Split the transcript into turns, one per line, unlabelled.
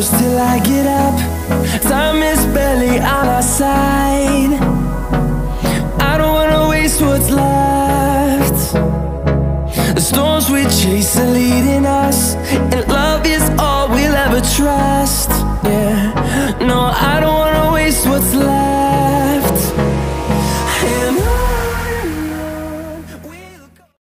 close till I get up. Time is barely on our side. I don't wanna waste what's left. The storms we chase are leading us, and love is all we'll ever try.